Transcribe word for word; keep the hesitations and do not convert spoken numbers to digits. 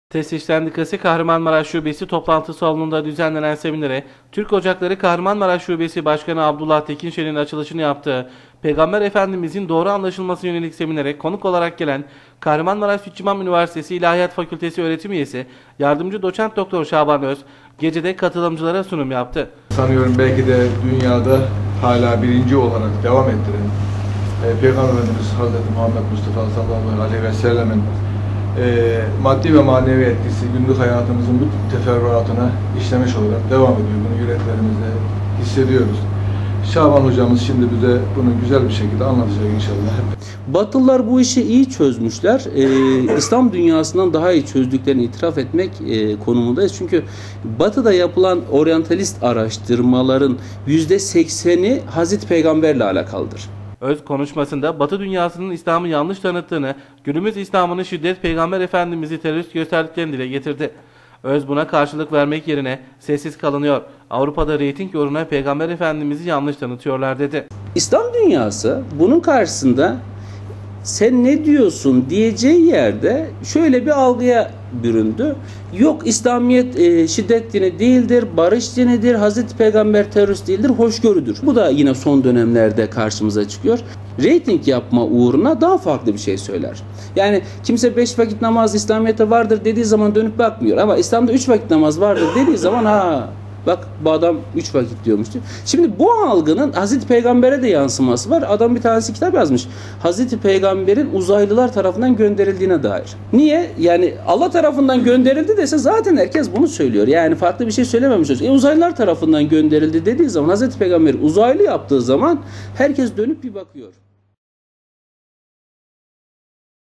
Tesis Sendikası Kahramanmaraş Şubesi toplantı salonunda düzenlenen seminere Türk Ocakları Kahramanmaraş Şubesi Başkanı Abdullah Tekinşen'in açılışını yaptığı Peygamber Efendimizin doğru anlaşılması yönelik seminere konuk olarak gelen Kahramanmaraş Süt İmam Üniversitesi İlahiyat Fakültesi öğretim üyesi Yardımcı Doçent Doktor Şaban Öz gecede katılımcılara sunum yaptı. Sanıyorum belki de dünyada hala birinci olarak devam ettiren e, Peygamber Efendimiz Hazreti Muhammed Mustafa sallallahu aleyhi ve sellemin e, maddi ve manevi etkisi günlük hayatımızın bütün teferruatına işlemiş olarak devam ediyor. Bunu yüreklerimizde hissediyoruz. Şaban hocamız şimdi bize bunu güzel bir şekilde anlatacak inşallah. Batılılar bu işi iyi çözmüşler. Ee, İslam dünyasından daha iyi çözdüklerini itiraf etmek e, konumundayız. Çünkü Batı'da yapılan oryantalist araştırmaların yüzde sekseni Hazreti Peygamberle alakalıdır. Öz konuşmasında Batı dünyasının İslam'ı yanlış tanıttığını, günümüz İslam'ının şiddet Peygamber Efendimiz'i terörist gösterdiklerini dile getirdi. Öz buna karşılık vermek yerine sessiz kalınıyor. Avrupa'da reyting uğruna Peygamber Efendimiz'i yanlış tanıtıyorlar dedi. İslam dünyası bunun karşısında sen ne diyorsun diyeceği yerde şöyle bir algıya büründü. Yok, İslamiyet e, şiddet dini değildir, barış dinidir, Hazreti Peygamber terörist değildir, hoşgörüdür. Bu da yine son dönemlerde karşımıza çıkıyor. Rating yapma uğruna daha farklı bir şey söyler. Yani kimse beş vakit namaz İslamiyet'te vardır dediği zaman dönüp bakmıyor. Ama İslam'da üç vakit namaz vardır dediği zaman ha bak bu adam üç vakit diyormuştu. Şimdi bu algının Hazreti Peygamber'e de yansıması var. Adam bir tanesi kitap yazmış. Hazreti Peygamber'in uzaylılar tarafından gönderildiğine dair. Niye? Yani Allah tarafından gönderildi dese zaten herkes bunu söylüyor. Yani farklı bir şey söylememiş. E uzaylılar tarafından gönderildi dediği zaman Hazreti Peygamber uzaylı yaptığı zaman herkes dönüp bir bakıyor.